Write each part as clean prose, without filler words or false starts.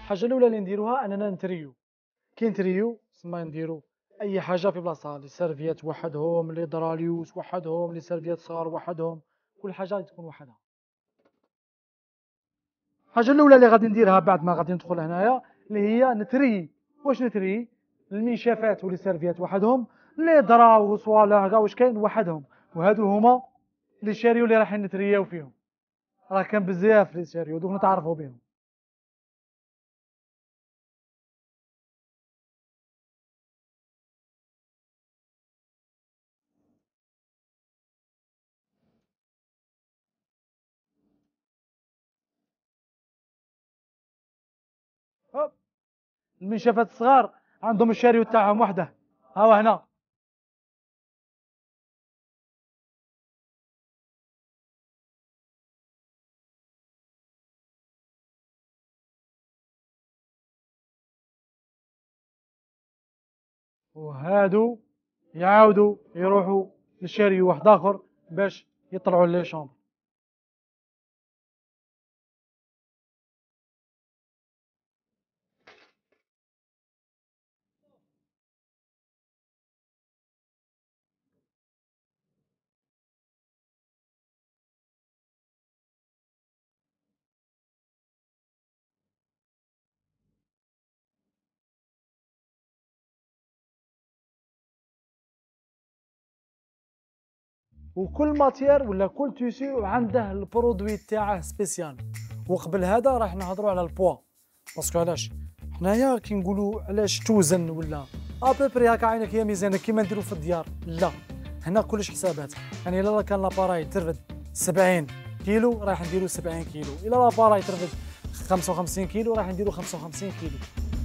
الحاجه الاولى اللي نديروها اننا نتريو. كي نتريو تسمى نديرو اي حاجه في بلاصتها، لي سيرفيات وحدهم، لي دراليوس وحدهم، لي سيرفيات صغار وحدهم، كل حاجه تكون وحدها. الحاجه الاولى اللي غادي نديرها بعد ما غادي ندخل هنايا اللي هي نتري. واش نتري؟ المنشفات ولي سيرفيات وحدهم، لي درا وصوالح كاع واش كاين وحدهم، وهادو هما لي شاريو اللي رايحين نترياو فيهم. راه كان بزاف لي شاريو دوك نتعرفوا بهم. هوب. المنشفات الصغار عندهم الشاريو تاعهم وحده، ها هو هنا. وهادو يعاودوا يروحوا للشاريو واحد اخر باش يطلعوا لي شومبر. وكل ماتير ولا كل تيسيو عنده البرودوي تاعه سبيسيال. وقبل هذا راح نهضروا على البوا، باسكو علاش حنايا كي نقولوا علاش توزن ولا ابوبري هكا عينك هي ميزانك كيما نديروا في الديار، لا هنا كلش حسابات. يعني الا كان لاباراي ترفد 70 كيلو راح نديروا 70 كيلو، الا لاباراي ترفد 55 كيلو راح نديروا 55 كيلو.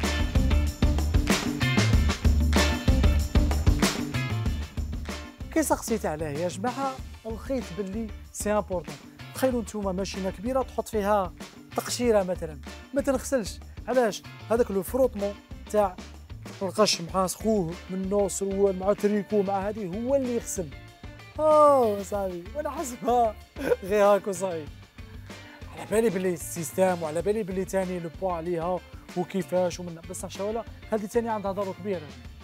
كي سقسيت عليه يا جماعه لقيت باللي سي امبورطون. تخيلوا نتوما ماشينه كبيره تحط فيها تقشيره مثلا ما تنغسلش. علاش؟ هذاك لو فروطمون تاع القش مع سخوه من النص مع تريكو مع هذه هو اللي يغسل. صافي وانا حسبها غير هاكو صاي. على بالي باللي السيستم وعلى بالي باللي تاني لو بوا عليها وكيفاش ومن بصح شوالا هذه تاني عندها ضرر كبير.